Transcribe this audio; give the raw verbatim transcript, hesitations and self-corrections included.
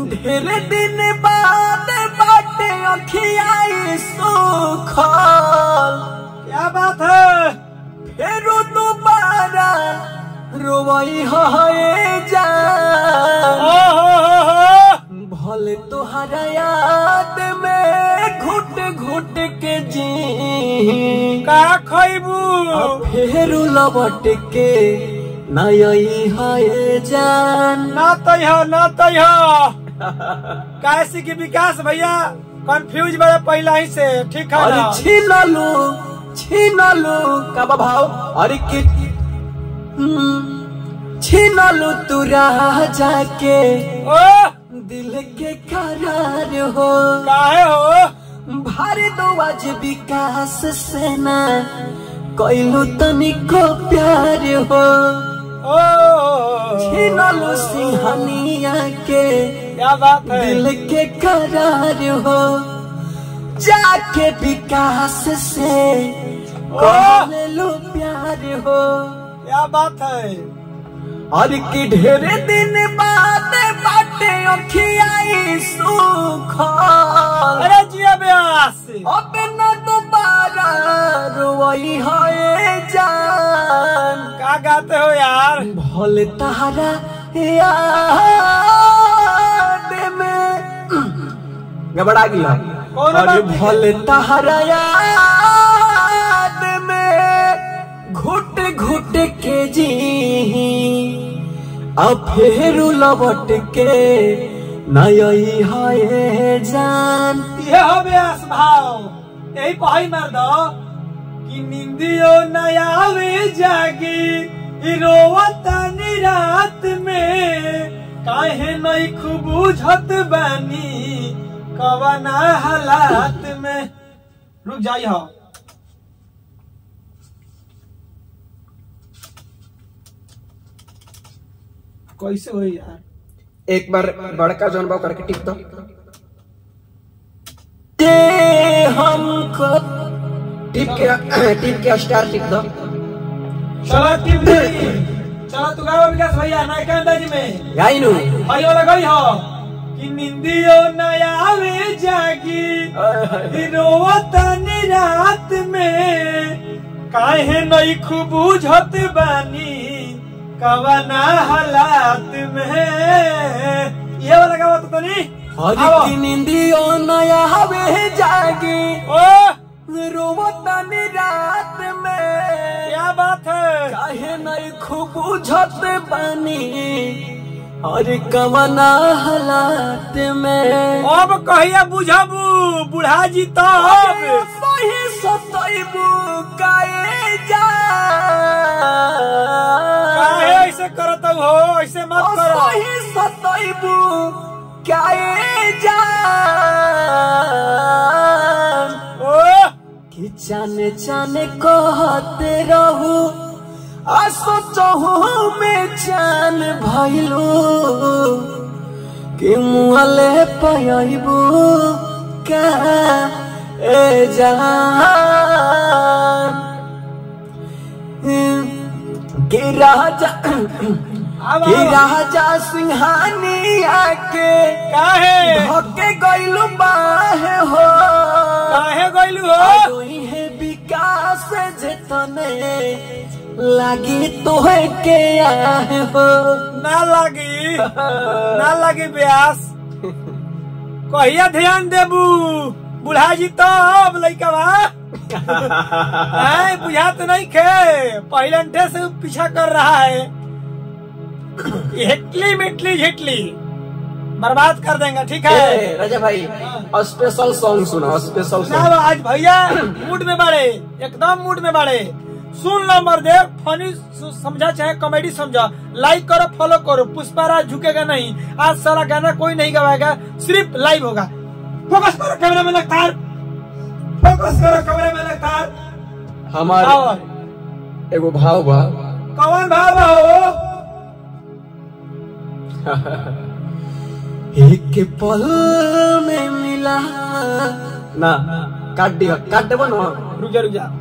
ढेर दिन बाद बाटे अखियाई सुखल। क्या बात है? फेरू दोबारा रोवई है जान। भले तुहरा याद में घुट घुट के जी का खइबू फेरू लौट के नई है जान। ना तैया ना तैया कैसी की विकास भैया कंफ्यूज बड़ा पहला ही से ठीक है ना। छीन लू छीन लू का भाव अरे कि छीन लू तू राजा के ओ दिल के करार हो। काहे हो भारी दो आज विकास से ना कैलू तनिको प्यार हो। ओ छीन लू सिंहनिया के क्या बात है? दिल के करार हो। जाके विकास से ले लो प्यार हो। क्या बात है? और की ढेर दिन बाद बाटे अखियाई सुखल। अरे जिया ब्यास अब न दोबारा रोई है जान। क्या गाते हो यार? भले तहरा याद में गबड़ा गया। और भले तहरा याद में घुट घुट के जी अब फेरू लौट के नई है जान। ये हो ब्यास भाव यही पहाई मार दो कि निंदियो नया वे जागी रोवतानी रात में काहे नहीं खूब बुझत बानी कवना हालात में। रुक जाई हो कैसे हो यार? एक बार बड़का जनबा करके टिप दो। हमको टिप के टिप के स्टार टिप दो। चलो टिप दे। चलो तू गाओ विकास भैया नायका अंदाजी में गाई नु भाई वाला गई हो कि निंदियो नया वे जागी रोवतानी रात में काहे नहीं खूब बुझत बानी कवना हालात में। ये वाला गाओ तो तनी हर निंदियो नया वे जागी ओ रोवतानी रात में। क्या बात है? काहे नहीं खूब बुझत बानी और कवना हालात में। अब कहिया बुझबू बुढ़ा जी तब सही सतैबू काहे जा काहे ऐसे करत हो? ऐसे मत करो। सही सतैबू काहे जा ओ कि जाने जाने कहते रहू आ सोचहू में जान भइलू कि मुहले पयबू का ए जान। कि राजा कि राजा सिंहानिया के काहे धोके गइलू बाहे हो। काहे गइलू हो? है विकास जतने लागी तोहे के आए हो। ना लगी ना लगी ब्यास कहिया ध्यान देबू बुढ़ा जी तब लइका बा बुझा तो नहीं खे पहले से पीछा कर रहा है। हिटली मिटली झिटली बर्बाद कर देंगे ठीक है राजा भाई। स्पेशल सॉन्ग सुना स्पेशल ना आज भैया मूड में बाड़े एकदम मूड में बाड़े। सुन लो मर्दे फनी समझा चाहे कॉमेडी समझा लाइक करो फॉलो करो। पुष्पाराज झुकेगा नहीं। आज सारा गाना कोई नहीं गवाएगा सिर्फ लाइव होगा। फोकस करो कैमरा में लगातार फोकस करो कैमरा में लगातार। हमारे एगो भाव बा। कौन भाव हो? एक पल में मिला ना काट दिया काट देबो ना। रुक जा रुक जा